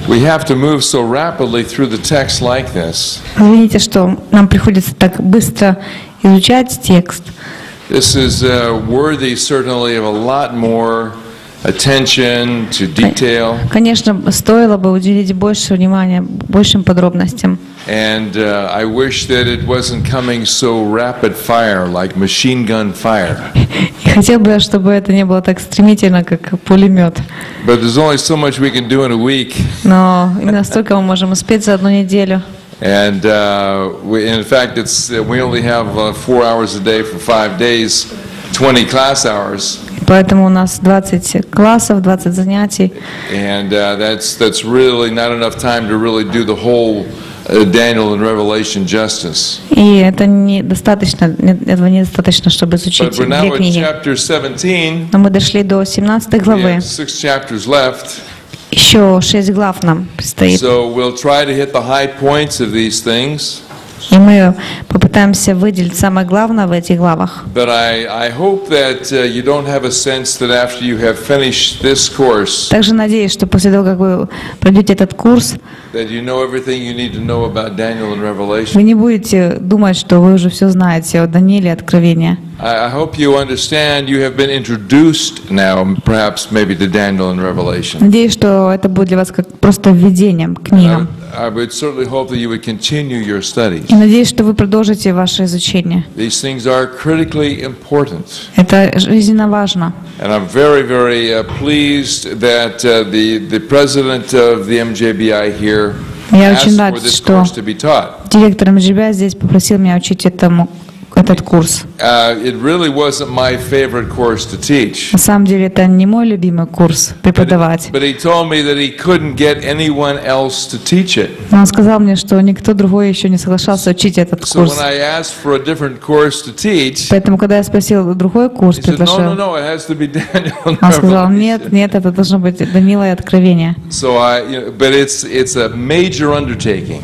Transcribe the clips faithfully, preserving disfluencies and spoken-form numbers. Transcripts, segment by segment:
We have to move so rapidly through the text like this. Извините, что нам приходится так быстро изучать текст. This is uh, worthy certainly of a lot more attention to detail. Конечно, стоило бы уделить больше внимания большим подробностям. And uh, I wish that it wasn't coming so rapid fire, like machine gun fire. И хотел бы, чтобы это не было так стремительно, как пулемет. But there's only so much we can do in a week. Но именно столько мы можем успеть за одну неделю. And uh, we, in fact, it's uh, we only have uh, four hours a day for five days, twenty class hours. Поэтому у нас двадцать классов, двадцать занятий. And uh, that's that's really not enough time to really do the whole uh, Daniel and Revelation justice. И это недостаточно, этого недостаточно, чтобы изучить But we're now две at книги. chapter seventeen. Но мы дошли до семнадцатой We главы. have six chapters left. Еще шесть глав нам предстоит. So we'll try to hit the high points of these things. И мы попытаемся выделить самое главное в этих главах. But I, I hope that uh, you don't have a sense that after you have finished this course, Также надеюсь, что после того, как вы пройдете этот курс, that you know everything you need to know about Daniel and Revelation. вы не будете думать, что вы уже все знаете о Данииле и Откровении. I, I hope you understand you have been introduced now, perhaps maybe to Daniel and Revelation. Надеюсь, что это будет для вас как просто введением к книгам. I, I would certainly hope that you would continue your studies. И надеюсь, что вы продолжите ваше изучение. These things are critically important. Это жизненно важно. And I'm very, very uh, pleased that uh, the, the president of the M J B I here Я asked очень for рад, this что course to be taught. директор эм джи би ай здесь попросил меня учить этому, этот курс. Uh, it really wasn't my favorite course to teach. На самом деле это не мой любимый курс преподавать. But he told me that he couldn't get anyone else to teach it. Но он сказал мне, что никто другой еще не соглашался учить этот So курс. when I asked for a different course to teach, Поэтому, когда я спросил другой курс, he said, no, no, предложил, no, it has to be Daniel and он сказал, Revelation. нет, нет, это должно быть Даниила и Откровение. So I, you know, but it's it's a major undertaking.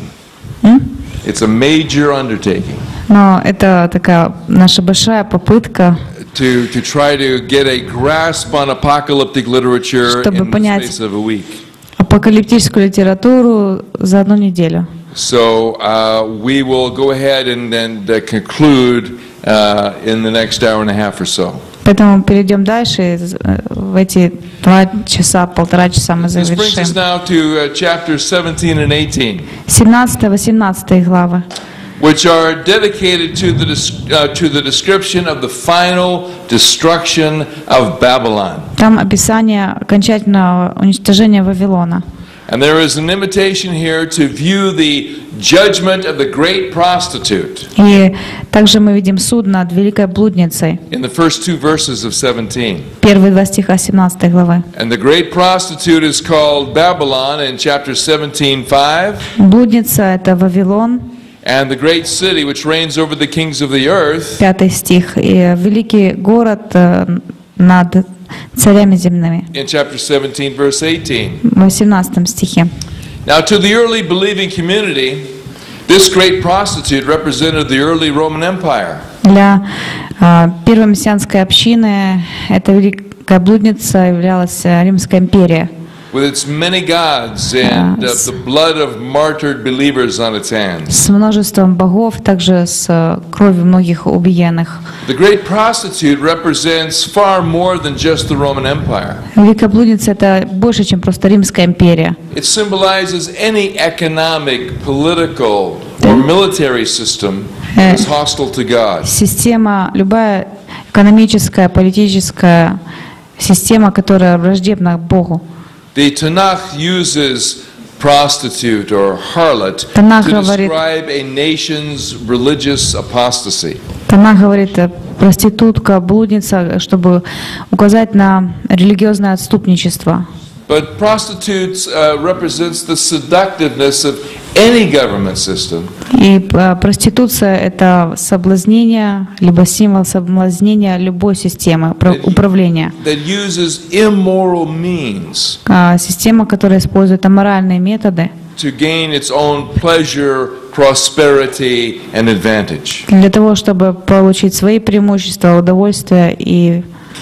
М? It's a major undertaking Но это такая наша большая попытка, to to try to get a grasp on apocalyptic literature Чтобы in the понять- space of a week. апокалиптическую литературу за одну неделю. So uh, we will go ahead and then uh, conclude uh, in the next hour and a half or so. Поэтому перейдем дальше, и в эти два часа, полтора часа мы This brings us завершим. now to uh, chapters seventeen and eighteen, семнадцатая-восемнадцатая главы, which are dedicated to the des- uh, to the description of the final destruction of Babylon. там описание окончательного уничтожения Вавилона. And there is an invitation here to view the judgment of the great prostitute И также мы видим суд над великой блудницей. in the first two verses of seventeen. Первые два стиха семнадцатой главы. And the great prostitute is called Babylon in chapter seventeen five. Блудница — это Вавилон, And the great city which reigns over the kings of the earth пятый стих, и великий город э, над царями земными, in chapter seventeen, verse eighteen. в восемнадцатом стихе. Now, to the early believing community, this great prostitute represented the early Roman Empire. Для э, первой мессианской общины эта великая блудница являлась э, Римская империя, With its many gods and uh, Yes. the blood of martyred believers on its hands. с множеством богов, также с э, кровью многих убиенных. The great prostitute represents far more than just the Roman Empire. Великая блудница — это больше, чем просто Римская империя. It symbolizes any economic, political, or military system that is hostile to God. Система, любая экономическая, политическая система, которая враждебна Богу. The Tanakh uses prostitute or harlot Танах to говорит- describe a nation's religious apostasy. Танах говорит э, проститутка, блудница, чтобы указать на религиозное отступничество. But prostitutes uh, represents the seductiveness of any government system И э, проституция — это соблазнение, либо символ соблазнения любой системы про- управления. that uses immoral means А, Система, которая использует аморальные методы to gain its own pleasure, prosperity, and advantage. для того, чтобы получить свои преимущества, удовольствия и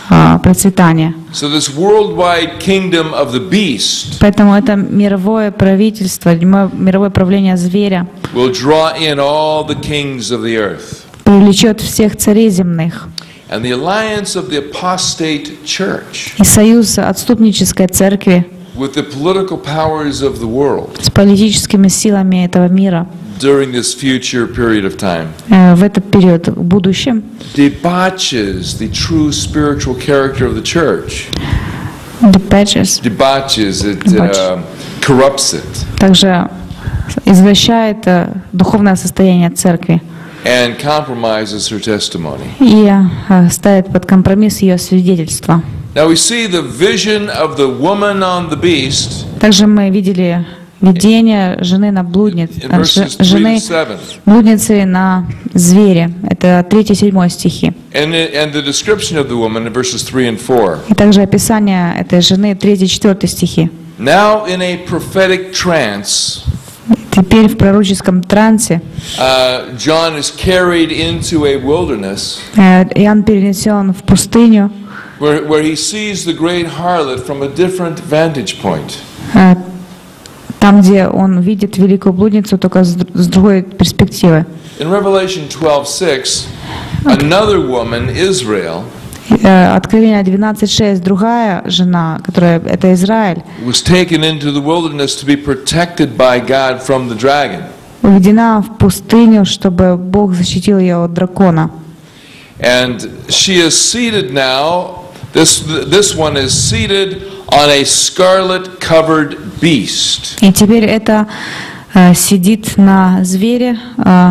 а, процветания. So this worldwide kingdom of the beast Поэтому это мировое правительство, мировое правление зверя will draw in all the kings of the earth. привлечет всех царей земных. And the alliance of the apostate church И союз отступнической церкви with the political powers of the world с политическими силами этого мира during this future period of time э, в этот период, в будущем, debauches the true spiritual character of the church. debauches, Debauches, it uh, corrupts it. также извращает э, духовное состояние церкви And compromises her testimony. и э, ставит под компромисс ее свидетельство. Now we see the vision of the woman on the beast Также мы видели видение жены на блудниц, in verses three жены to seven. блудницы на звере. Это третий-седьмой стихи. And, it- and the description of the woman in verses three and four. И также описание этой жены третий-четвертый стихи. Now in a prophetic trance, Теперь в пророческом трансе uh, John is carried into a wilderness э, Иоанн перенесен в пустыню, where, where he sees the great harlot from a different vantage point. э, там, где он видит великую блудницу, только с д- с другой перспективы. In Revelation twelve six, another woman, Israel, Э, Откровение двенадцать шесть, другая жена, которая это Израиль, was taken into the wilderness to be protected by God from the dragon. уведена в пустыню, чтобы Бог защитил ее от дракона. And she is seated now, this, this one is seated on a scarlet covered beast. И теперь это э, сидит на звере э,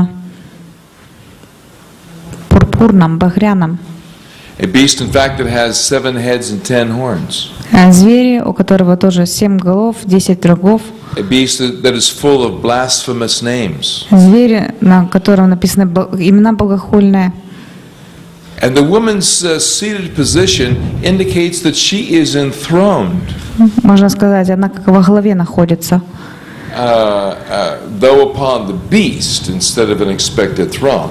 пурпурном, багряном. A beast, in fact, that has seven heads and ten horns. Э, Звери, у которого тоже семь голов, десять рогов. A beast that, that is full of blasphemous names. Звери, на котором написаны бо- имена богохульные. And the woman's uh, seated position indicates that she is enthroned, Можно сказать, она как во главе находится. uh, uh, though upon the beast instead of an expected throne.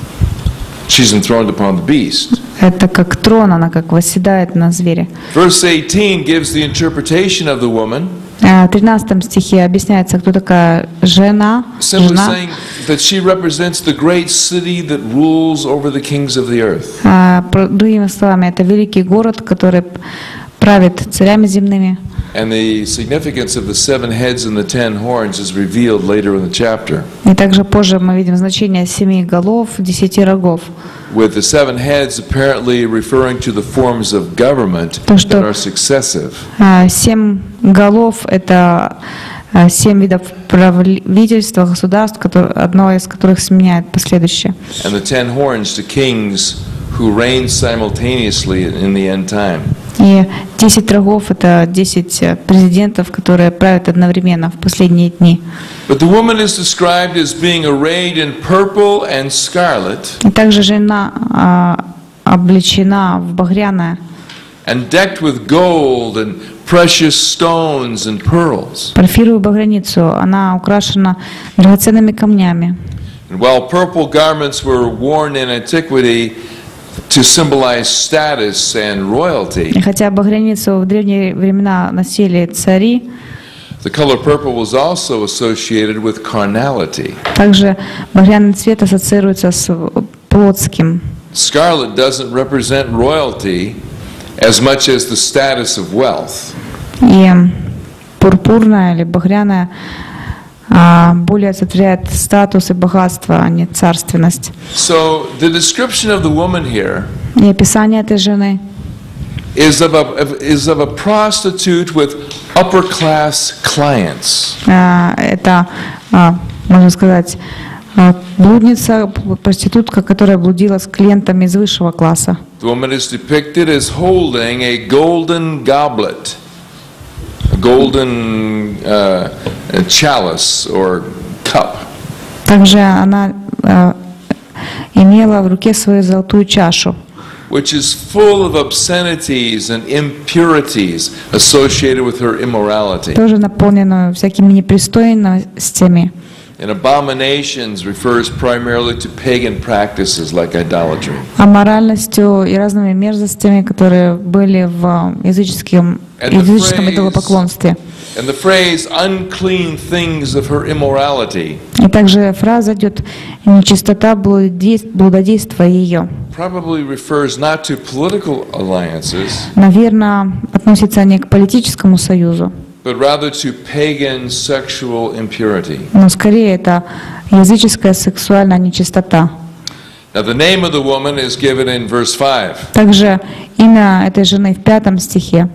She's enthroned upon the beast. Это как трон, она как восседает на звере. Verse eighteen gives the interpretation of the woman, Э, В тринадцатом стихе объясняется, кто такая жена, simply жена. saying that she represents the great city that rules over the kings of the earth. А, про- Другими словами, это великий город, который правит царями земными. And the significance of the seven heads and the ten horns is revealed later in the chapter, И также позже мы видим значение семи голов, десяти рогов. with the seven heads apparently referring to the forms of government То, that что- are successive. А, Семь голов — это а, семь видов правительства, государств, которые- одно из которых сменяет последующее. And the ten horns to kings who reign simultaneously in the end time. И десять рогов — это десять э, президентов, которые правят одновременно в последние дни. But the woman is described as being arrayed in purple and scarlet И также жена а, облечена в багряное, and decked with gold and precious stones and pearls. порфировую багряницу. Она украшена драгоценными камнями. And while purple garments were worn in antiquity to symbolize status and royalty, И хотя багряницу в древние времена носили цари, the color purple was also associated with carnality. также багряный цвет ассоциируется с плотским. Scarlet doesn't represent royalty as much as the status of wealth. И пурпурная или багряная а, более олицетворяет статус и богатство, а не царственность. So the description of the woman here И описание этой жены is of a, is of a prostitute with upper class clients. а, это, а, можно сказать, а, блудница, проститутка, которая блудила с клиентами из высшего класса. The woman is depicted as holding a golden goblet, a golden uh, chalice or cup. Также она а, имела в руке свою золотую чашу, Which is full of obscenities and impurities associated with her immorality. тоже наполненную всякими непристойностями, and abominations refers primarily to pagan practices like idolatry. Аморальностью и разными мерзостями, которые были в языческом, языческом идолопоклонстве. And the phrase unclean things of her immorality. И также фраза идет нечистота блудодейства ее. Probably refers not to political alliances. Наверное, относится не к политическому союзу, but rather to pagan sexual impurity. но скорее это языческая сексуальная нечистота. Now the name of the woman is given in verse five. Также имя этой жены в пятом стихе.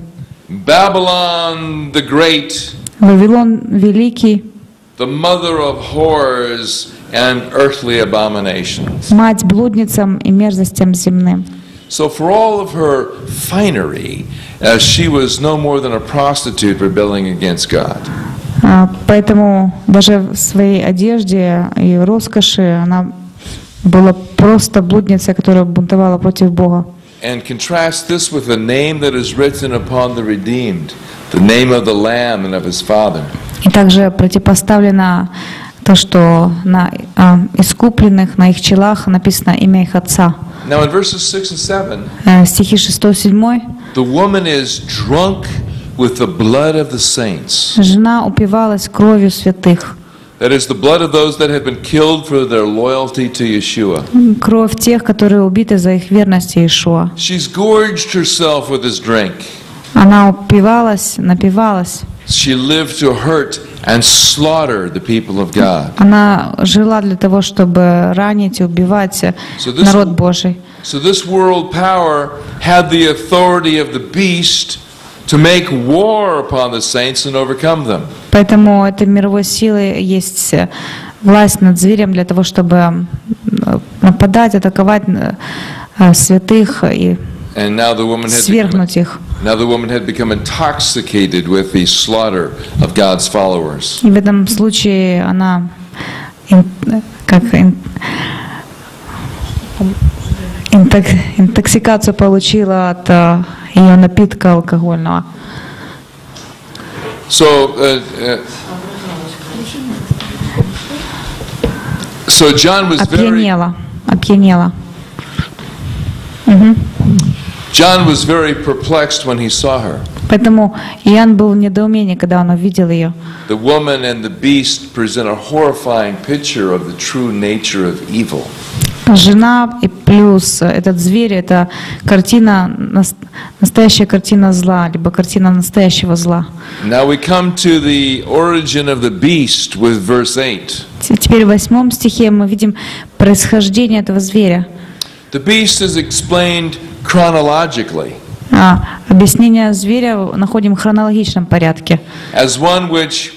Babylon the Great, Вавилон великий, the mother of whores and earthly abominations. мать блудницам и мерзостям земным. So for all of her finery, uh, she was no more than a prostitute rebelling against God. Поэтому даже в своей одежде и роскоши она была просто блудницей, которая бунтовала против Бога. And contrast this with the name that is written upon the redeemed, the name of the Lamb and of his Father. И также противопоставлено то, что на а, искупленных, на их челах написано имя их Отца. Now in verses six and seven, э, стихи шестой седьмой. the woman is drunk with the blood of the saints. Жена упивалась кровью святых. That is the blood of those that have been killed for their loyalty to Yeshua. Кровь тех, которые убиты за их верность Иешуа. She's gorged herself with this drink. Она упивалась, напивалась. She lived to hurt and slaughter the people of God. Она жила для того, чтобы ранить и убивать So this, народ Божий. so this world power had the authority of the beast to make war upon the saints and overcome them. Поэтому этой мировой силы есть власть над зверем для того, чтобы нападать, атаковать святых и And now the woman had свергнуть их. Now the woman had become intoxicated with the slaughter of God's followers. И в этом случае она как интоксикацию получила от ее напитка алкогольного. So, uh, uh, so John was very Опьянела, опьянела. Угу. John was very perplexed when he saw her. Поэтому Иоанн был в недоумении, когда он увидел ее. The woman and the beast present a horrifying picture of the true nature of evil. Жена и плюс этот зверь — это картина, настоящая картина зла, либо картина настоящего зла. Now we come to the origin of the beast with verse eight. Теперь в восьмом стихе мы видим происхождение этого зверя. The beast is explained chronologically. А, объяснение зверя находим в хронологичном порядке. As one which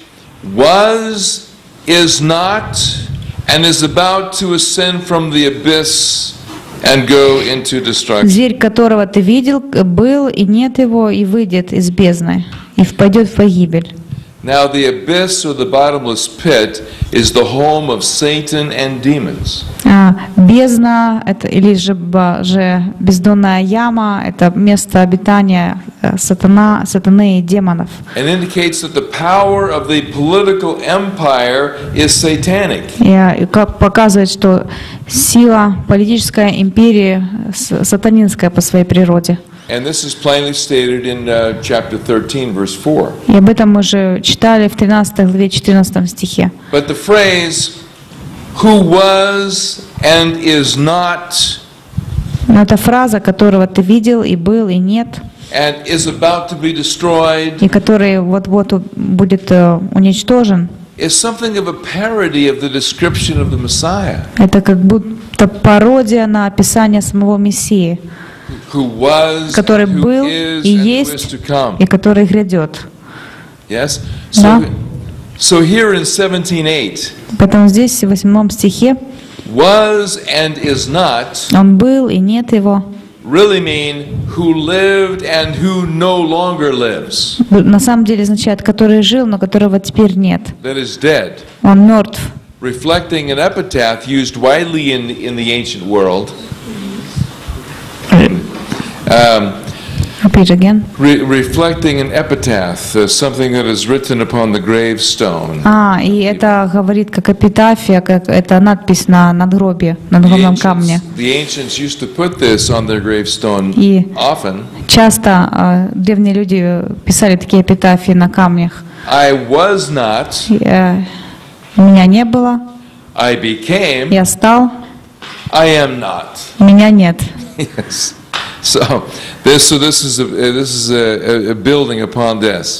was, is not, and is about to ascend from the abyss and go into destruction. Зверь, которого ты видел, был, и нет его, и выйдет из бездны, и впадет в погибель. Now the abyss or the bottomless pit is the home of Satan and demons. А, бездна, это, или же, же бездонная яма, это место обитания сатана, сатаны и демонов. And indicates that the power of the political empire is satanic. И, и как показывает, что сила политической империи сатанинская по своей природе. And this is plainly stated in uh, chapter thirteen, verse four. И об этом мы уже читали в тринадцатой главе четырнадцатом стихе. But the phrase "who was and is not" Но это фраза, которого ты видел и был и нет, and is about to be destroyed и который вот-вот будет uh, уничтожен. is something of a parody of the description of the Messiah. Это как будто пародия на описание самого Мессии, Who was, который and who был is, и and who есть, is to come. и который грядет. Yes? Да. So, so here in seventeen eight, Поэтому здесь в восьмом стихе was and is not он был и нет его. really mean who lived and who no longer lives. На самом деле означает, который жил, но которого теперь нет. That is dead. Он мертв. Reflecting an epitaph used widely in, in the ancient world. Um, Repeat again. Re- reflecting an epitaph, uh, something that is written upon the gravestone. А, и это говорит как эпитафия, как это надпись на надгробие, на The надгробном камне. ancients, the ancients used to put this on their gravestone И often. часто э, древние люди писали такие эпитафии на камнях. I was not, И, э, меня не было, I became, я стал, I am not. меня нет. Yes. So this, so this is a, this is a, a building upon this.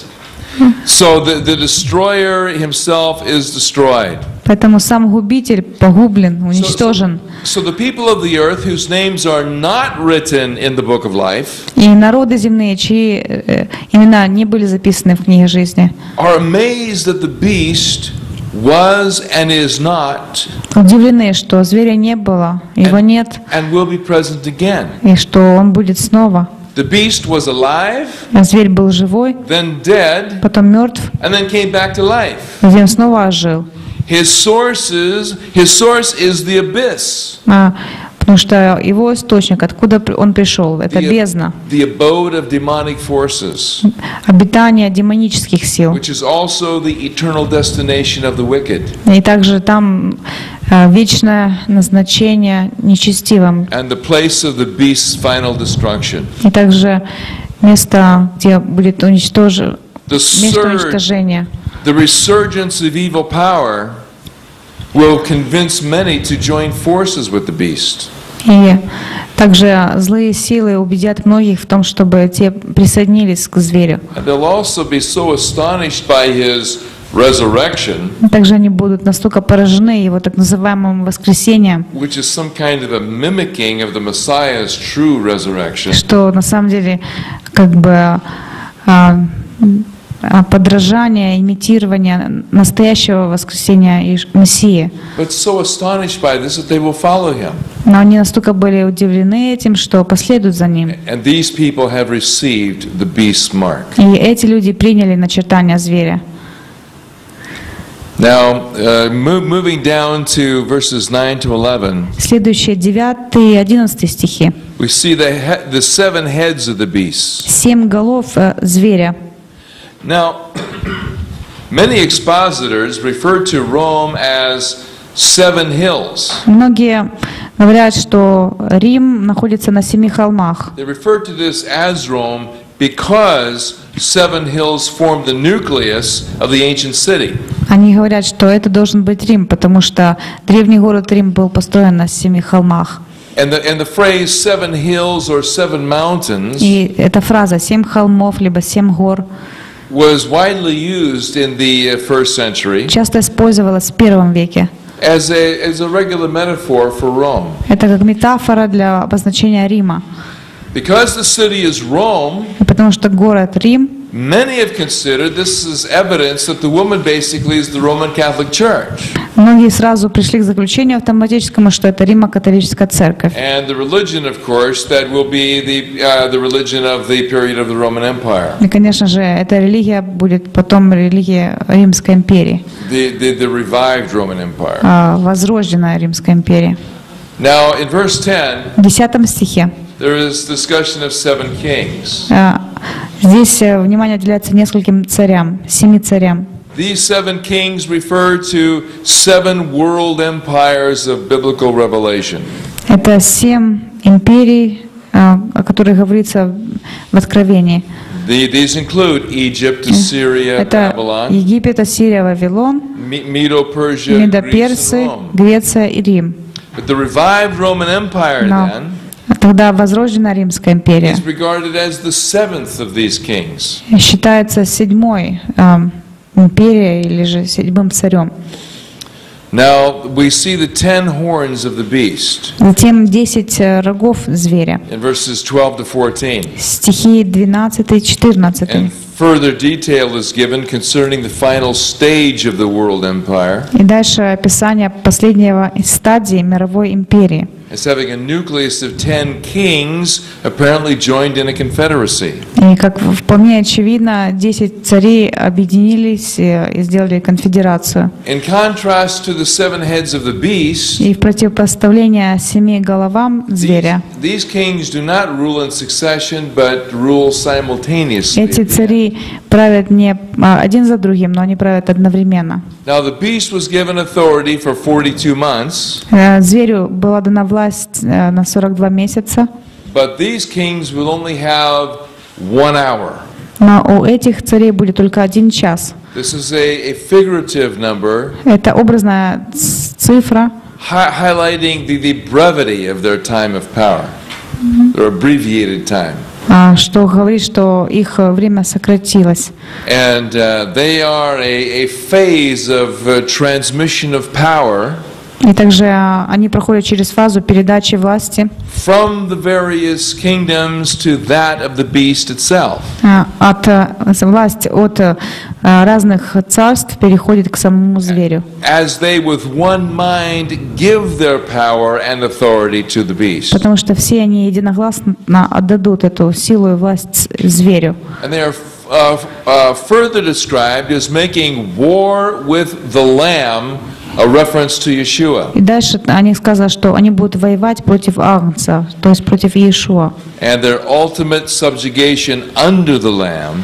So the, the destroyer himself is destroyed. Поэтому сам губитель погублен, So, so, уничтожен. so the people of the earth whose names are not written in the book of life И народы земные, чьи э, имена не были записаны в книге жизни, are amazed that the beast was and is not удивлены, что зверя не было, его нет, and will be present again. и что он будет снова. The beast was alive, А зверь был живой, then dead, потом мертв, and then came back to life. затем снова ожил. His sources, his source is the abyss, А, потому что его источник, откуда при- он пришел, это the, бездна, the abode of demonic forces, обитание демонических сил. which is also the eternal destination of the wicked. И также там э, вечное назначение нечестивым. And the place of the beast's final destruction. И также место, где будет уничтожено, The место surge, уничтожения. the resurgence of evil power will convince many to join forces with the beast. И также злые силы убедят многих в том, чтобы те присоединились к зверю. And they'll also be so astonished by his resurrection, Также они будут настолько поражены его так называемым воскресением, which is some kind of a mimicking of the Messiah's true resurrection, что на самом деле как бы а, а, подражание, имитирование настоящего воскресения Иш- Мессии. but so astonished by this that they will follow him. Но они настолько были удивлены этим, что последуют за ним. And these people have received the beast's mark. И эти люди приняли начертание зверя. Now, uh, mo- moving down to verses nine to eleven, Следующие девятый и одиннадцатый стихи. we see the, he- the seven heads of the beast. Семь голов э, зверя. Now, many expositors refer to Rome as seven hills. Многие говорят, что Рим находится на семи холмах. They refer to this as Rome because seven hills form the nucleus of the ancient city. Они говорят, что это должен быть Рим, потому что древний город Рим был построен на семи холмах. And the, and the phrase seven hills or seven mountains И эта фраза «семь холмов» либо «семь гор» was widely used in the uh, first century часто использовалась в первом веке. as a, as a regular metaphor for Rome. Это как метафора для обозначения Рима. Because the city is Rome, И потому что город Рим, many have considered this is evidence that the woman basically is the Roman Catholic Church. многие сразу пришли к заключению автоматическому, что это Римо-католическая церковь. And the religion, of course, that will be the, uh, the religion of the period of the Roman Empire, И, конечно же, эта религия будет потом религией Римской империи, the, the, the revived Roman Empire. а, возрожденная Римская империя. Now, in verse ten, В десятом стихе there is discussion of seven kings. а, здесь э, внимание уделяется нескольким царям, семи царям. These seven kings refer to seven world empires of biblical revelation. Это семь империй, а, о которых говорится в Откровении. The, these include Egypt, Assyria, Это Babylon, Египет, Ассирия, Вавилон, Me- Medo-Persia, Greece, and Медоперсы, Rome. Греция и Рим. But the revived Roman Empire Но then тогда возрожденная Римская империя is regarded as the seventh of these kings. считается седьмой ам, империей или же седьмым царем. Now we see the ten horns of the beast Затем десять э, рогов зверя. in verses twelve to fourteen. Стихи двенадцатый четырнадцатый. And further detail is given concerning the final stage of the world empire И дальше описание последнего из стадии мировой империи. as having a nucleus of ten kings apparently joined in a confederacy. И как вполне очевидно, десять царей объединились и и сделали конфедерацию. In contrast to the seven heads of the beast, И в противопоставление семи головам these, зверя, these kings do not rule in succession, but rule simultaneously. эти цари правят не а, один за другим, но они правят одновременно. Now the beast was given authority for forty-two months, Э, Зверю была дана власть э, на сорок два месяца, but these kings will only have one hour. но у этих царей будет только один час. This is a, a figurative number, Это образная ц- цифра, hi- highlighting the, the brevity of their time of power, their abbreviated time. а, что говорит, что их э, время сократилось. And uh, they are a, a phase of uh, transmission of power И также а, они проходят через фазу передачи власти from the various kingdoms to that of the beast itself. а, от а, власть от а, разных царств переходит к самому зверю. As they with one mind give their power and authority to the beast. Потому что все они единогласно отдадут эту силу и власть зверю. And they are uh, uh, further described as making war with the Lamb, a reference to Yeshua. И дальше они сказали, что они будут воевать против Агнца, то есть против Иешуа. And their ultimate subjugation under the Lamb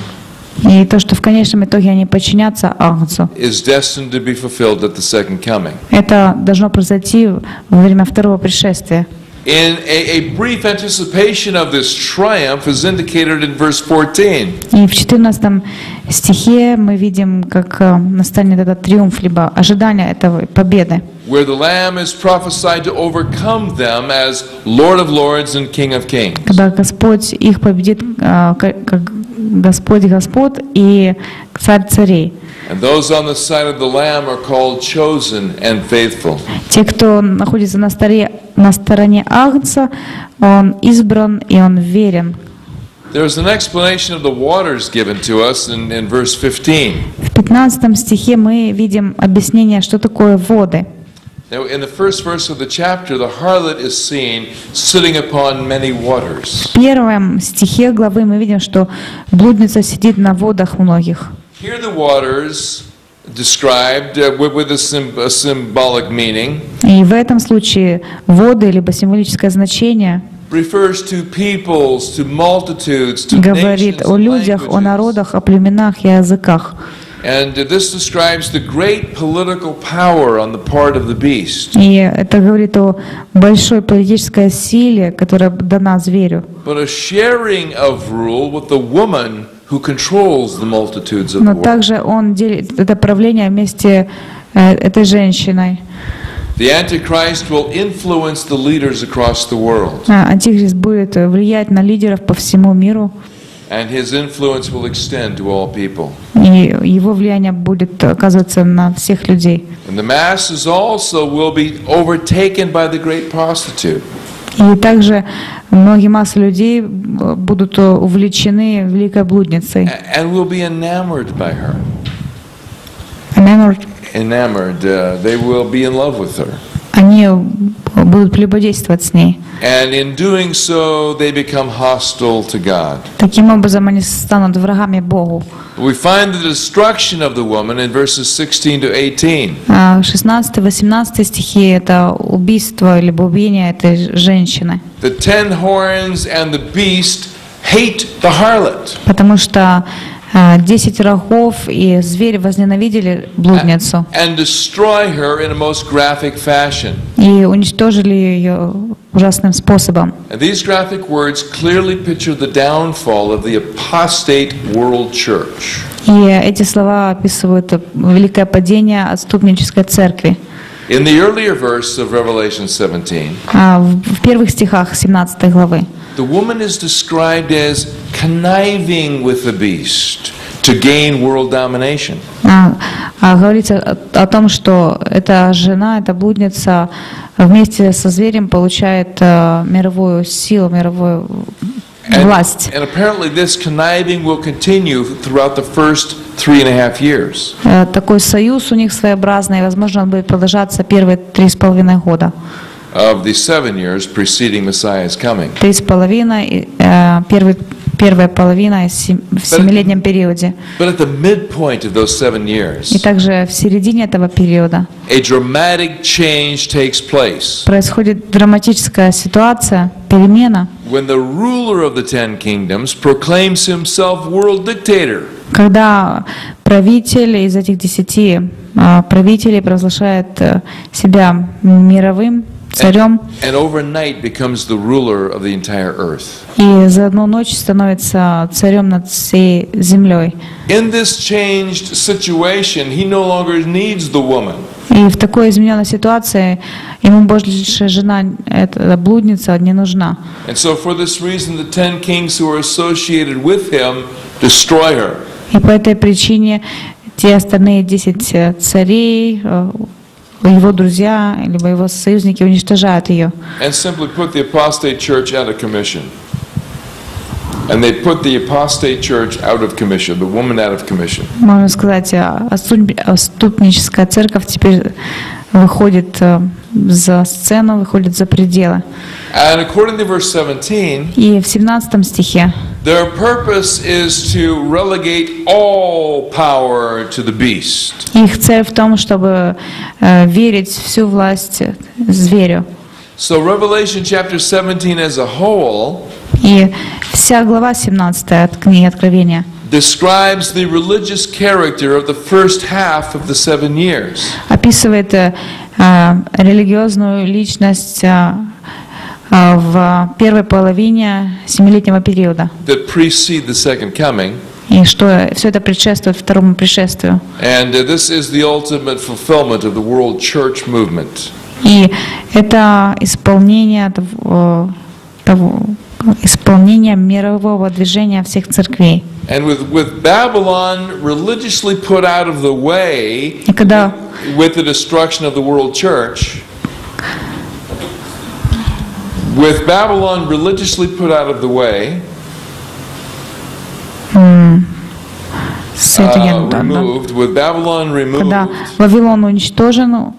И то, что в конечном итоге они подчинятся Агнцу, is destined to be fulfilled at the second coming. это должно произойти во время второго пришествия. In a, a brief anticipation of this triumph is indicated in verse fourteen. И в четырнадцатом стихе мы видим, как э, настанет этот триумф, либо ожидание этой победы, Where the Lamb is prophesied to overcome them as Lord of Lords and King of Kings. когда Господь их победит, э, как как Господь Господь и Царь царей. And those on the side of the Lamb are called chosen and faithful. Те, кто находится на стороне, на стороне Агнца, он избран и он верен. There's an explanation of the waters given to us in, in verse fifteen. В пятнадцатом стихе мы видим объяснение, что такое воды. Now, in the first verse of the chapter, the harlot is seen sitting upon many waters. В первом стихе главы мы видим, что блудница сидит на водах многих. Here the waters described uh, with, with a, sym- a symbolic meaning И в этом случае воды, либо символическое значение, refers to peoples, to multitudes, to говорит nations о and людях, о languages. народах, о племенах и языках. And uh, this describes the great political power on the part of the beast. И это говорит о большой политической силе, которая дана зверю. But a sharing of rule with the woman who controls the multitudes of the Но world. также он делит это правление вместе э, этой женщиной. The Antichrist will influence the leaders across the world, А, Антихрист будет влиять на лидеров по всему миру, and his influence will extend to all people. и его влияние будет оказываться на всех людей. And the masses also will be overtaken by the great prostitute. И также многие массы людей будут увлечены великой блудницей. And will be enamored by her. Enamored. Enamored. Uh, they will be in love with her. Они будут прелюбодействовать с ней. And in doing so, they become hostile to God. Таким образом, они станут врагами Богу. We find the destruction of the woman in verses sixteen to eighteen. шестнадцатый-восемнадцатый стихи — это убийство либо убиение этой женщины. The ten horns and the beast hate the harlot. Потому что десять рогов и зверь возненавидели блудницу And destroy her in a most graphic fashion. и уничтожили ее ужасным способом. And these graphic words clearly picture the downfall of the apostate world church. И эти слова описывают великое падение отступнической церкви. In the earlier verse of Revelation seventeen, А в в первых стихах семнадцатой главы the woman is described as conniving with the beast to gain world domination. а, а говорится о, о том, что эта жена, эта блудница вместе со зверем получает а, мировую силу, мировую And, власть. and apparently this conniving will continue throughout the first three and a half years. Э, Такой союз у них своеобразный, и, возможно, он будет продолжаться первые три с половиной года. Of the seven years preceding Messiah's coming. Три с половиной, э, первые первая половина в семилетнем периоде. But at the midpoint of those seven years, И также в середине этого периода a dramatic change takes place происходит драматическая ситуация, перемена, when the ruler of the Ten Kingdoms proclaims himself world dictator. когда правитель из этих десяти а, правителей провозглашает э, себя мировым царем And overnight becomes the ruler of the entire earth. и за одну ночь становится царем над всей землей. In this changed situation, he no longer needs the woman. И в такой измененной ситуации ему больше жена, эта блудница, не нужна. And so for this reason, the ten kings who are associated with him destroy her. И по этой причине те остальные десять царей, его друзья, либо его союзники уничтожают ее. And simply put the apostate church out of commission. And they put the apostate church out of commission, the woman out of commission. Можно сказать, отступническая церковь теперь выходит за сцену, выходит за пределы. And according to verse seventeen, И в семнадцатом стихе their purpose is to relegate all power to the beast. их цель в том, чтобы э, верить всю власть зверю. So Revelation chapter seventeen as a whole И вся глава семнадцатая от книги Откровения describes the religious character of the first half of the seven years. описывает э, религиозную личность э, э, в первой половине семилетнего периода. That precede the second coming. И что все это предшествует второму пришествию. And uh, this is the ultimate fulfillment of the world church movement. И это исполнение того, того исполнение мирового движения всех церквей. And with, with Babylon religiously put out of the way И когда with the destruction of the world church, with Babylon religiously put out of the way, uh, removed, with Babylon когда removed, Вавилон уничтожен,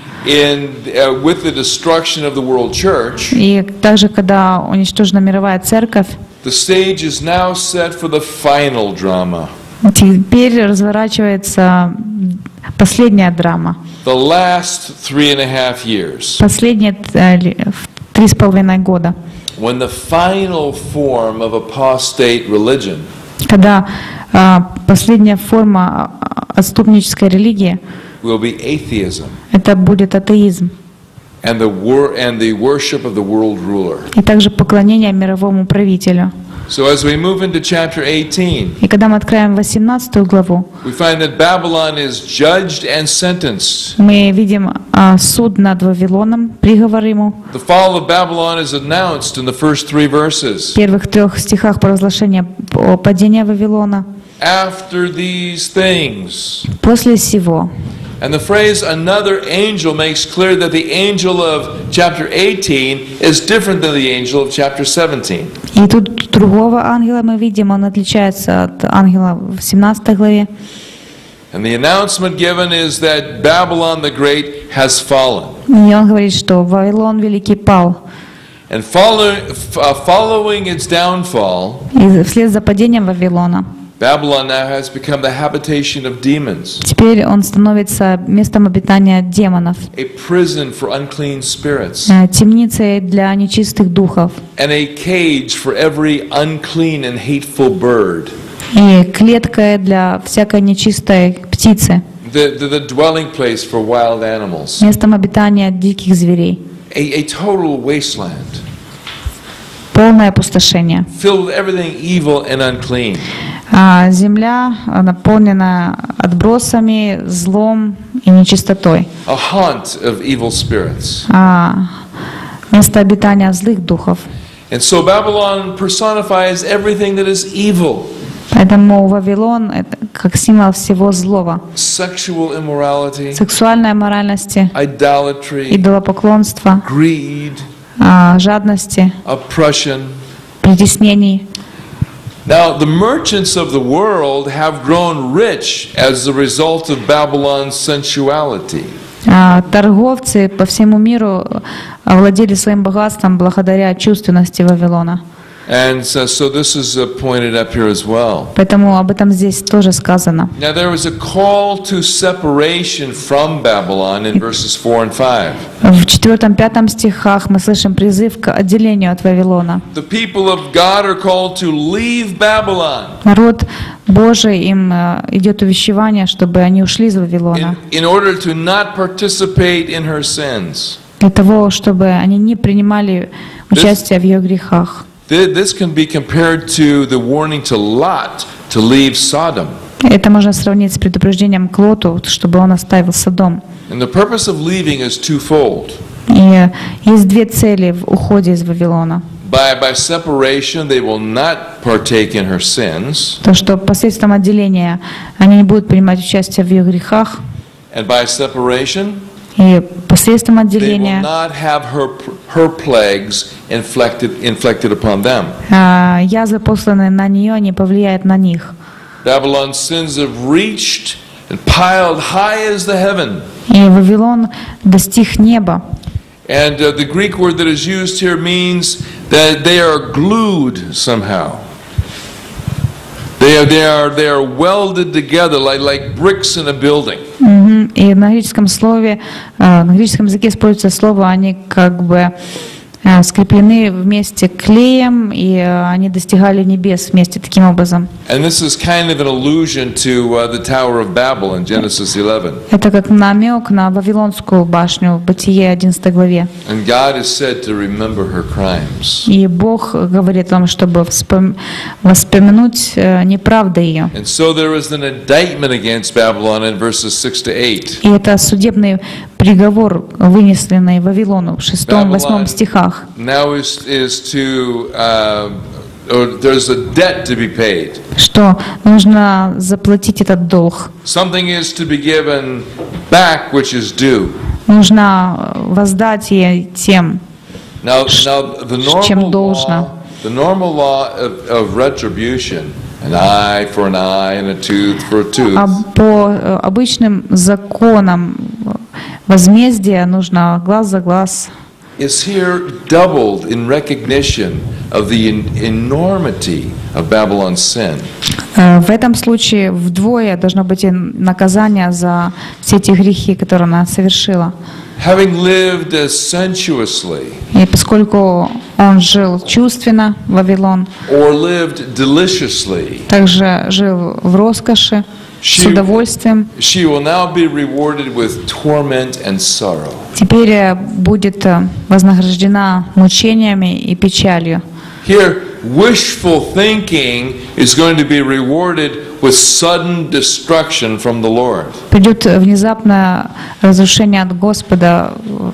in uh, with the destruction of the world church, и также когда уничтожена мировая церковь, the stage is now set for the final drama, теперь разворачивается последняя драма. the last three and a half years, Последние э, три с половиной года, when the final form of apostate religion когда э, последняя форма отступнической религии will be atheism это будет атеизм and the wor- and the worship of the world ruler. и также поклонение мировому правителю. So as we move into chapter eighteen, И когда мы откроем восемнадцатую главу, we find that Babylon is judged and sentenced. мы видим а, суд над Вавилоном, приговор ему. The fall of Babylon is announced in the first three verses. В первых трех стихах провозглашение о падении Вавилона. After these things. После сего. And the phrase another angel makes clear that the angel of chapter eighteen is different than the angel of chapter seventeen. И тут другого ангела мы видим, он отличается от ангела в семнадцатой главе. And the announcement given is that Babylon the Great has fallen. И он говорит, что Вавилон Великий пал. And following, uh, following its downfall, И вслед за падением Вавилона Babylon now has become the habitation of demons, теперь он становится местом обитания демонов, a prison for unclean spirits, э, темницей для нечистых духов and a cage for every unclean and hateful bird. и клеткой для всякой нечистой птицы, The, the, the dwelling place for wild animals, местом обитания диких зверей. a, a total wasteland, Полное опустошение. filled with everything evil and unclean. А земля наполнена отбросами, злом и нечистотой. A haunt of evil spirits. А место обитания злых духов. And so Babylon personifies everything that is evil. Поэтому Вавилон — это как символ всего злого. Sexual immorality, Сексуальной моральности, idolatry, идолопоклонства, greed, а, жадности, oppression. притеснений. Now, the merchants of the world have grown rich as a result of Babylon's sensuality. А, торговцы по всему миру овладели своим богатством благодаря чувственности Вавилона. And so, so this is uh, pointed up here as well. Поэтому об этом здесь тоже сказано. Now there was a call to separation from Babylon in verses four and five. В четвертом-пятом стихах мы слышим призыв к отделению от Вавилона. The people of God are called to leave Babylon. Народ Божий, им э, идет увещевание, чтобы они ушли из Вавилона, In, in order to not participate in her sins. для того, чтобы они не принимали участие в ее грехах. This can be compared to the warning to Lot to leave Sodom. Это можно сравнить с предупреждением к Лоту, чтобы он оставил Содом. And the purpose of leaving is twofold. И есть две цели в уходе из Вавилона. By, by separation, they will not partake in her sins. То, что посредством отделения они не будут принимать участие в ее грехах. And by separation, И посредством they will отделения not have her, her plagues inflicted, inflicted upon them. а, язвы, посланные на нее, не повлияют на них. Babylon's sins have reached and piled high as the heaven. И Вавилон достиг неба. And uh, the Greek word that is used here means that they are glued somehow. They are, they are, they are welded together like, like bricks in a building. Мгм. И на греческом слове, э, на греческом языке используется слово, они как бы э, скреплены вместе клеем, и э, они достигали небес вместе таким образом. And this is kind of an allusion to uh, the Tower of Babel in Genesis eleven. Это как намек на Вавилонскую башню в Бытие одиннадцатой главе. And God is said to remember her crimes. И Бог говорит о том, чтобы вспом- воспомянуть э, неправды ее. And so there is an indictment against Babylon in verses six to eight. И это судебный приговор, вынесенный Вавилону в шестом-восьмом стихах. Now is, is to, uh, or there's a debt to be paid. Что нужно заплатить этот долг. Something is to be given back which is due. Нужно воздать ей тем. Now, now the чем normal должно. law, the normal law of, of retribution, an eye for an eye and a tooth for a tooth. А по э, обычным законам возмездия нужно глаз за глаз. Is here doubled in recognition of the en- enormity of Babylon's sin. Э, В этом случае вдвое должно быть и наказание за все эти грехи, которые она совершила. Having lived as sensuously И поскольку он жил чувственно, Вавилон, or lived deliciously, также жил в роскоши, с удовольствием, she will now be rewarded with torment and sorrow. теперь э, будет э, вознаграждена мучениями и печалью. Here, wishful thinking is going to be rewarded with sudden destruction from the Lord. Придет внезапное разрушение от Господа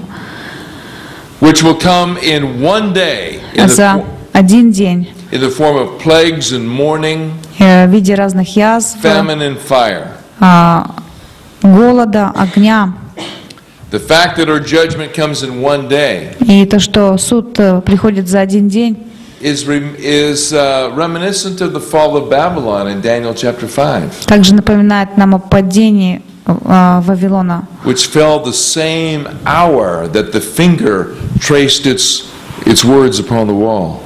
Which will come in one day in the, за fo- один день in the form of plagues and mourning, э, в виде разных язв, famine and fire. а, голода, огня. The fact that our judgment comes in one day И то, что суд э, приходит за один день, is, rem- is uh, reminiscent of the fall of Babylon in Daniel chapter five, также напоминает нам о падении э, Вавилона, which fell the same hour that the finger traced its, its words upon the wall.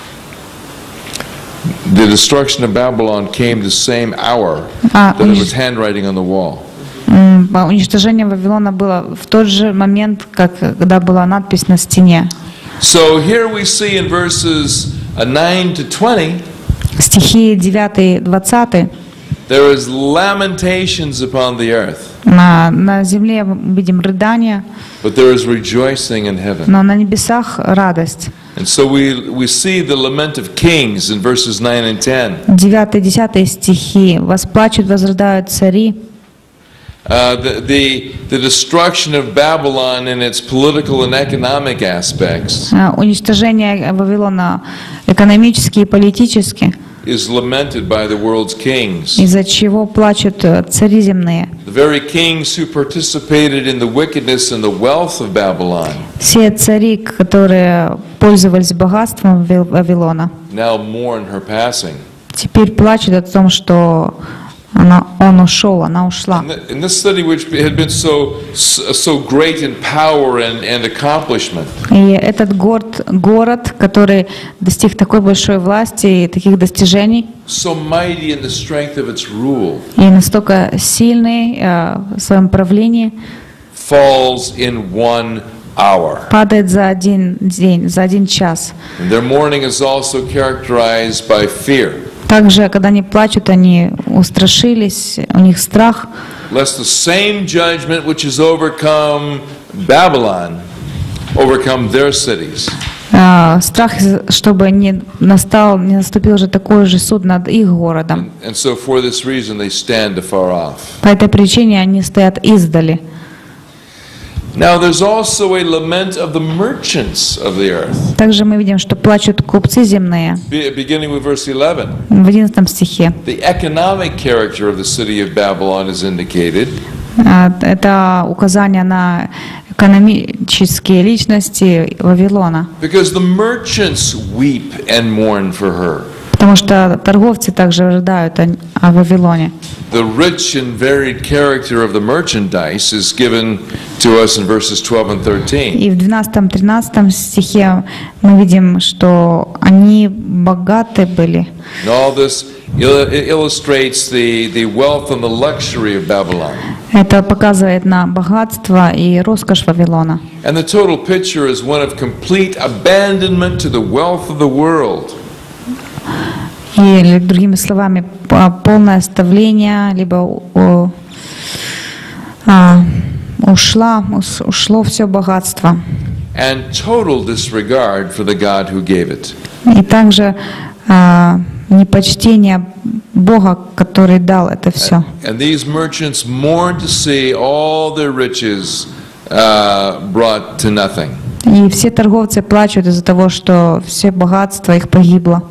The destruction of Babylon came the same hour А, that it унич- was handwriting on the wall. м, а уничтожение Вавилона было в тот же момент, как когда была надпись на стене. So here we see in verses uh, nine to twenty, Стихи девять-двадцать. there is lamentations upon the earth, На, на земле мы видим рыдание, but there is rejoicing in heaven. но на небесах радость. And so we, we see the lament of kings in verses nine and ten. девять-десять стихи. «Восплачут, возрыдают цари». Uh, the, the, the destruction of Babylon in its political and economic aspects А, Уничтожение Вавилона экономически и политически, is lamented by the world's kings. из-за чего плачут э, цари земные. The very kings who participated in the wickedness and the wealth of Babylon Все цари, которые пользовались богатством Вавил- Вавилона, now mourn her passing. теперь плачут о том, что она, он ушел, она ушла. In this city, which had been so so great in power and and accomplishment, И этот город, город, который достиг такой большой власти и таких достижений, so mighty in the strength of its rule, и настолько сильный э, в своем правлении, falls in one hour. падает за один день, за один час. And their mourning is also characterized by fear, Также, когда они плачут, они устрашились, у них страх, lest the same judgment which has overcome Babylon overcome their cities. э, страх, чтобы не настал, не наступил же такой же суд над их городом. And so for this reason they stand afar off. По этой причине они стоят издали. Now there's also a lament of the merchants of the earth. Также мы видим, что плачут купцы земные. Be- Beginning with verse eleven. В одиннадцатом стихе. The economic character of the city of Babylon is indicated. А, Это указание на экономические личности Вавилона. Because the merchants weep and mourn for her. Потому что торговцы также рыдают о, о Вавилоне. The rich and varied character of the merchandise is given to us in verses twelve and thirteen. И в двенадцатом-тринадцатом стихе мы видим, что они богаты были. And all this il- illustrates the, the wealth and the luxury of Babylon. Это показывает на богатство и роскошь Вавилона. And the total picture is one of complete abandonment to the wealth of the world. Или, другими словами, по- полное оставление, либо о, а, ушла, ус- ушло все богатство. And total disregard for the God who gave it. И также а, непочтение Бога, который дал это все. And these merchants mourn to see all their riches uh, brought to nothing. И все торговцы плачут из-за того, что все богатство их погибло.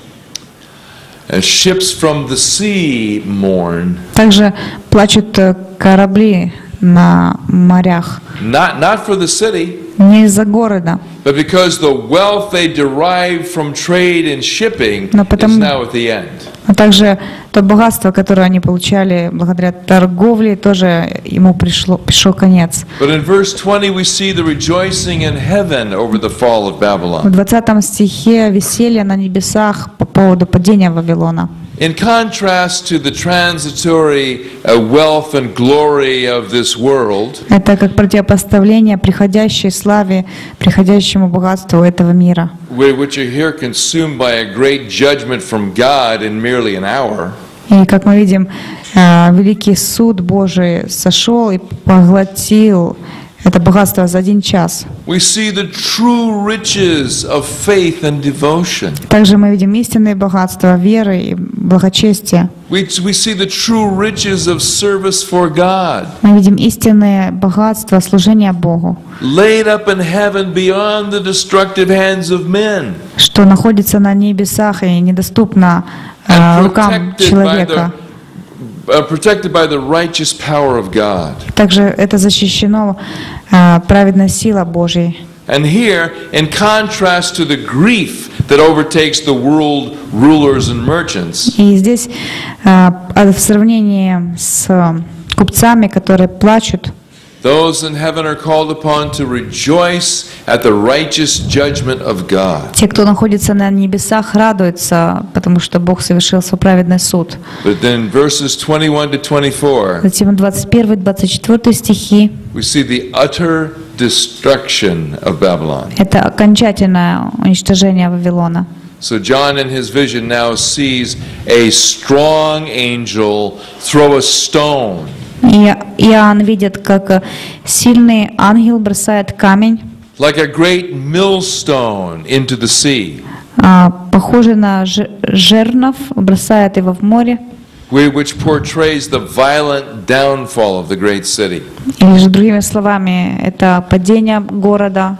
As ships from the sea mourn, Также плачут э, корабли на морях. not, not for the city, Не из-за города, but because the wealth they derive from trade and shipping Но is потому- now at the end. а также то богатство, которое они получали благодаря торговле, тоже ему пришло, пришел конец. But in verse twenty, we see the rejoicing in heaven over the fall of В Babylon. двадцатом стихе веселье на небесах по поводу падения Вавилона. In contrast to the transitory uh, wealth and glory of this world, Это как противопоставление приходящей славе, приходящему богатству этого мира, whi- which are here consumed by a great judgment from God in merely an hour, И, как мы видим, э, великий суд Божий сошел и поглотил это богатство за один час. we see the true riches of faith and devotion. Также мы видим истинные богатства веры и благочестия. We, we see the true riches of service for God, Мы видим истинные богатства служения Богу, laid up in heaven beyond the destructive hands of men, что находится на небесах и недоступно э, and рукам protected by, человека. the, uh, protected by the righteous power of God. Также это защищено э, праведной силой Божьей. And here, in contrast to the grief that overtakes the world rulers and merchants, И здесь э, а в сравнении с купцами, которые плачут, those in heaven are called upon to rejoice at the righteous judgment of God. те, кто находится на небесах, радуются, потому что Бог совершил свой праведный суд. But then verses twenty-one to twenty-four, Затем двадцать первый двадцать четвёртый стихи we see the utter destruction of Babylon. — это окончательное уничтожение Вавилона. So John in his vision now sees a strong angel throw a stone И Иоанн видит, как сильный ангел бросает камень, like a great millstone into the sea, а, похожий на ж- жернов, бросает его в море. whi- which portrays the violent downfall of the great city. Или же, другими словами, это падение города.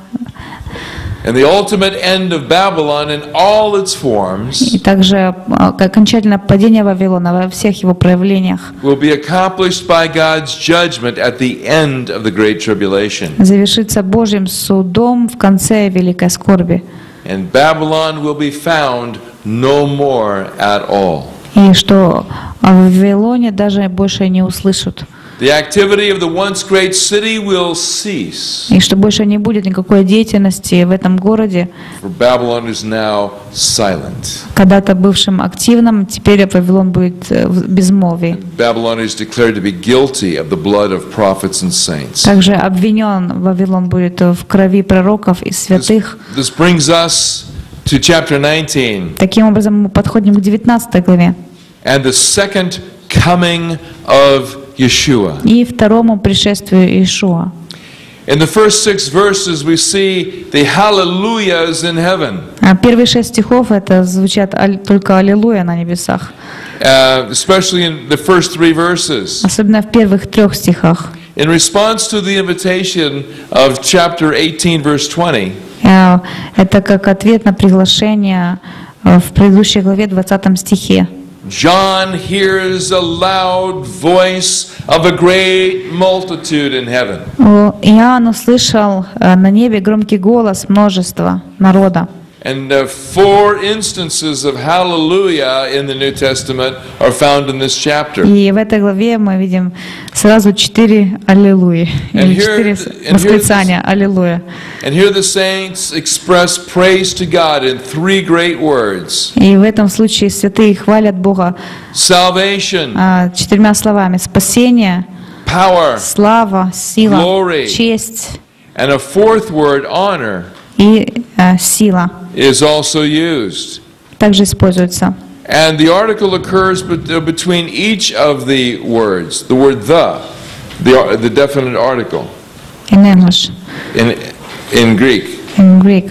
And the ultimate end of Babylon in all its forms И также а, окончательное падение Вавилона во всех его проявлениях will be accomplished by God's judgment at the end of the Great Tribulation. завершится Божьим судом в конце великой скорби. And Babylon will be found no more at all. и что в Вавилоне даже больше не услышат. The activity of the once great city will cease. И что больше не будет никакой деятельности в этом городе, For Babylon is now silent. когда-то бывшим активным, теперь Вавилон будет в безмолвии. Babylon is declared to be guilty of the blood of prophets and saints. Также обвинен Вавилон будет в крови пророков и святых. This brings us to chapter nineteen. Таким образом, мы подходим к девятнадцатой главе. And the second coming of Yeshua. И второму пришествию Иешуа. In the first six verses we see the hallelujahs in heaven. А первые шесть стихов это звучат аль- только аллилуйя на небесах. Uh, especially in the first three verses. Особенно в первых трех стихах. In response to the invitation of chapter eighteen, verse twenty, Э, Это как ответ на приглашение э, в предыдущей главе двадцатом стихе. John hears a loud voice of a great multitude in heaven. О, Иоанн услышал э, на небе громкий голос множества народа. And uh, four instances of hallelujah in the New Testament are found in this chapter. И в этой главе мы видим сразу четыре аллилуйи, And или here- четыре and here восклицания аллилуйя. And here the saints express praise to God in three great words. И в этом случае святые хвалят Бога Salvation, а, четырьмя словами: спасение, power, слава, сила, Glory. честь and a fourth word, honor, и э, сила is also used. также используются. And the article occurs bet- uh, between each of the words. The word the, the, ar- the definite article In English, in, in Greek. in Greek.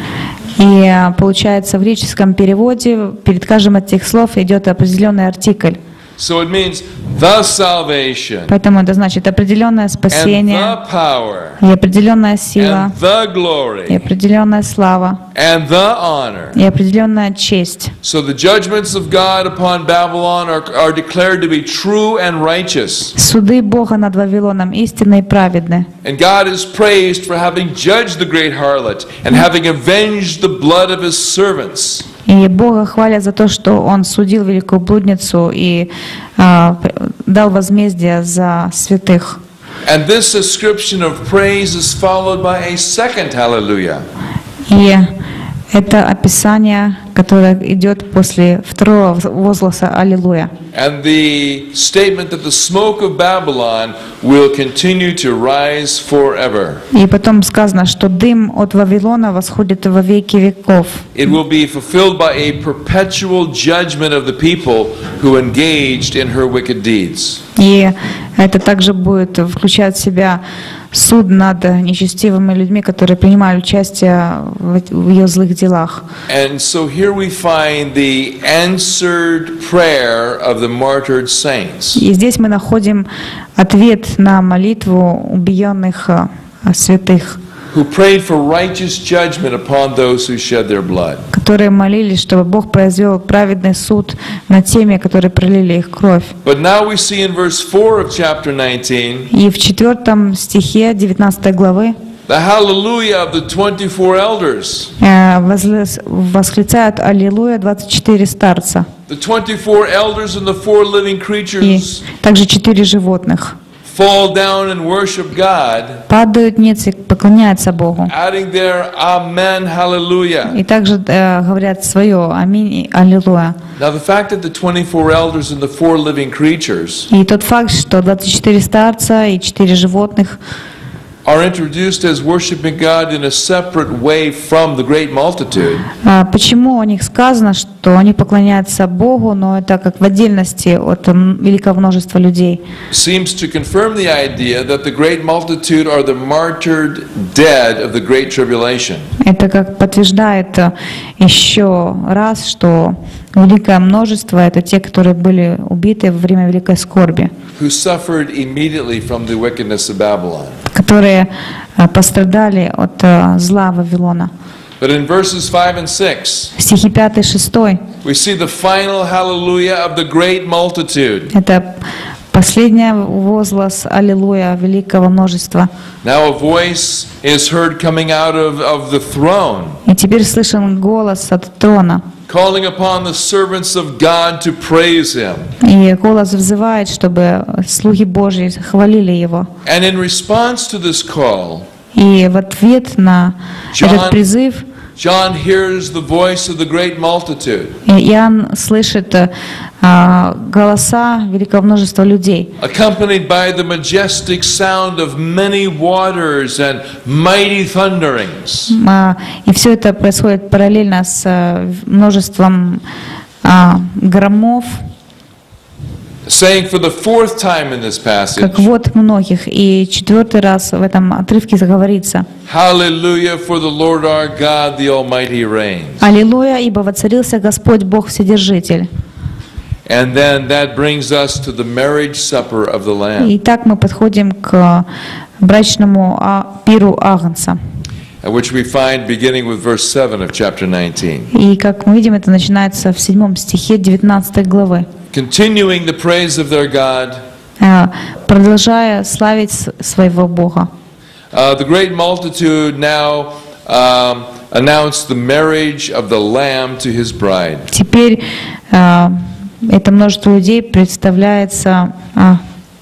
И э, получается в греческом переводе перед каждым из этих слов идет определенный артикль. So it means the salvation Поэтому это значит определенное and спасение, the power и определенная сила, and the и glory определенная слава, and the honor. и определенная честь. So the judgments of God upon Babylon are, are declared to be true and righteous. Суды Бога над Вавилоном истинны и праведны. And God is praised for having judged the great harlot and having avenged the blood of his servants. И Бога хвалят за то, что Он судил великую блудницу и а, дал возмездие за святых. And this ascription of praise is followed by a second hallelujah. И это описание, которое идет после второго возгласа «Аллилуйя». And the statement that the smoke of Babylon will continue to rise forever. И потом сказано, что дым от Вавилона восходит во веки веков. It will be fulfilled by a perpetual judgment of the people who engaged in her wicked deeds. И это также будет включать в себя суд над нечестивыми людьми, которые принимали участие в в ее злых делах. And so here we find the answered prayer of the martyred saints. И здесь мы находим ответ на молитву убиенных а, святых, Who prayed for righteous judgment upon those who shed their blood. которые молились, чтобы Бог произвел праведный суд над теми, которые пролили их кровь. But now we see in verse four of chapter nineteen И в четвертом стихе девятнадцатой главы the hallelujah of the twenty-four elders. э, возле- восклицают «Аллилуйя» двадцать четыре старца The twenty-four elders and the four living и creatures также четыре животных. fall down and worship God, Падают ниц и поклоняются Богу. adding their Amen, hallelujah. И также э, говорят свое «Аминь» и «Аллилуйя». Now the fact that the twenty-four elders and the four living creatures И тот факт, что двадцать четыре старца и четыре животных are introduced as worshiping God in a separate way from the great multitude А почему о них сказано, что они поклоняются Богу, но это как в отдельности от м, великого множества людей? seems to confirm the idea that the great multitude are the martyred dead of the great tribulation. Это как подтверждает э, еще раз, что великое множество — это те, которые были убиты во время великой скорби, Who suffered immediately from the wickedness of Babylon. которые э, пострадали от э, зла Вавилона. But in verses five and six, Стихи пятый шестой we see the final hallelujah of the great multitude. — это Последний возглас «Аллилуйя» великого множества. Now a voice is heard coming out of, of the throne, И теперь слышен голос от трона. calling upon the servants of God to praise Him. И голос взывает, чтобы слуги Божьи хвалили Его. And in response to this call, И в ответ на John- этот призыв John hears the voice of the great multitude, Иоанн слышит а, голоса великого множества людей, accompanied by the majestic sound of many waters and mighty thunderings. А, и все это происходит параллельно с а, множеством а, громов, Saying for the fourth time in this passage, как вот многих. И четвертый раз в этом отрывке заговорится: Hallelujah, for the Lord our God, the Almighty reigns. «Аллилуйя, ибо воцарился Господь Бог Вседержитель». And then that brings us to the marriage supper of the Lamb, И так мы подходим к брачному а, пиру Агнца. which we find beginning with verse seven of chapter nineteen. И как мы видим, это начинается в седьмом стихе девятнадцатой главы. Continuing the praise of their God, А, продолжая славить с- своего Бога. uh, the great multitude now um, announced the marriage of the Lamb to his bride. Теперь а, это множество людей представляется а,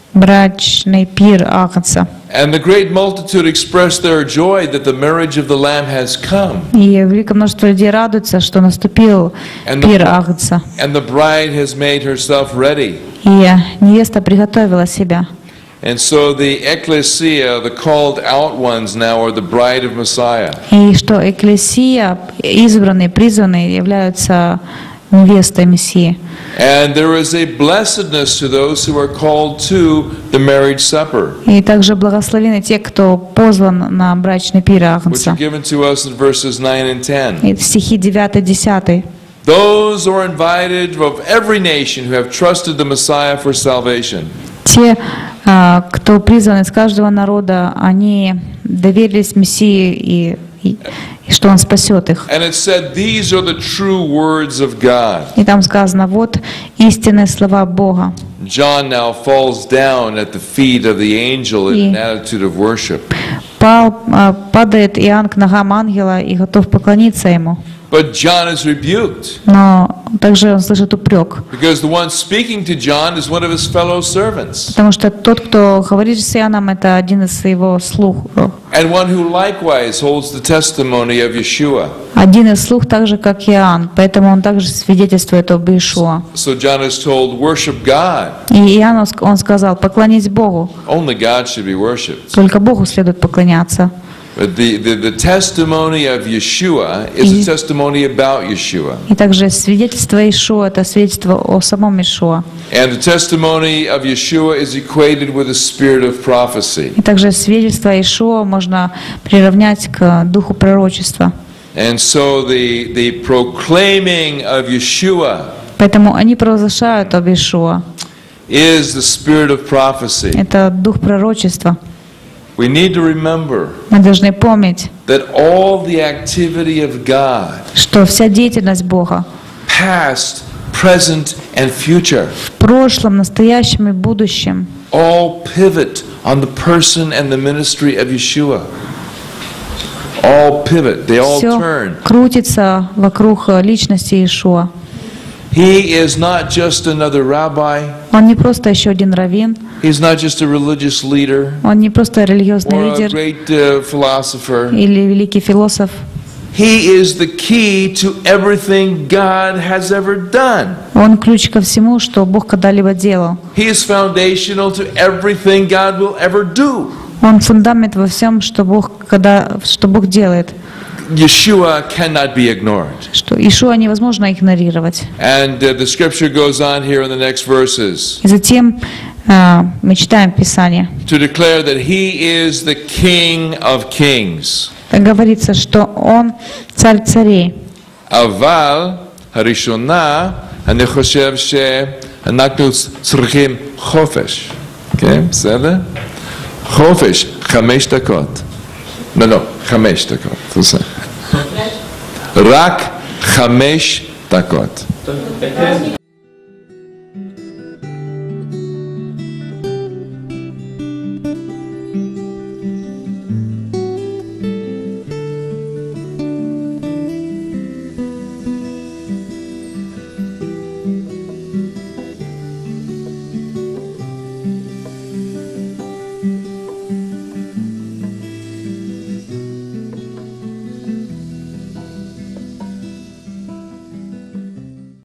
брачный пир Агнца. And the great multitude expressed their joy that the marriage of the Lamb has come, И великое множество людей радуется, что наступил And the- пир Агнца. and the bride has made herself ready. И невеста приготовила себя. And so the ecclesia, the called out ones now, are the bride of Messiah. И что экклесия, избранные, призванные, являются невестой Мессии. And there is a blessedness to those who are called to the marriage supper, И также благословены те, кто позван на брачный пир which Агнца. are given to us in verses nine and ten. И стихи девять-десять. Those who are invited of every nation who have trusted the Messiah for salvation. Те, а, кто призван из каждого народа, они доверились Мессии и, и, и что Он спасет их. And it said, these are the true words of God. И там сказано: вот истинные слова Бога. John now falls down at the feet of the angel in an attitude of worship. Пал, а, падает Иоанн к ногам ангела и готов поклониться ему. But John is rebuked, Но также он слышит упрек, because the one speaking to John is one of his fellow servants, потому что тот, кто говорит с Иоанном, это один из его слуг, and one who likewise holds the testimony of Yeshua. один из слуг, так же как Иоанн, поэтому он также свидетельствует об Иешуа. So John is told, worship God. И Иоанн, он сказал: поклонись Богу, Only God should be worshipped. только Богу следует поклоняться. But the, the, the testimony of Yeshua is a testimony about Yeshua. И также свидетельство Иешуа — это свидетельство о самом Иешуа. And the testimony of Yeshua is equated with the spirit of prophecy. И также свидетельство Иешуа можно приравнять к духу пророчества. And so the, the proclaiming of Yeshua Поэтому они провозглашают об Иешуа. is the spirit of prophecy. Это дух пророчества. We need to remember Мы должны помнить, that all the activity of God, что вся деятельность Бога past, present, and future, в прошлом, настоящем и будущем, all pivot on the person and the ministry of Yeshua. All pivot, they all все turn. крутится вокруг личности Иешуа. He is not just another rabbi, Он не просто еще один раввин, he's not just a religious leader он не просто религиозный or a лидер great uh, philosopher. или великий философ. He is the key to everything God has ever done. Он ключ ко всему, что Бог когда-либо делал. He is foundational to everything God will ever do. Он фундамент во всем, что Бог, когда, что Бог делает. Yeshua cannot be ignored. Что Иешуа невозможно игнорировать. And uh, the scripture goes on here in the next verses И затем э, мы читаем Писание. to declare that He is the King of kings. Так говорится, что Он царь царей. אבל הראשונה, אני חושב שאנחנו צריכים חופש. כן, בסדר? חופש, חמש דקות. לא, לא, חמש דקות. תעשה. רק חמש דקות.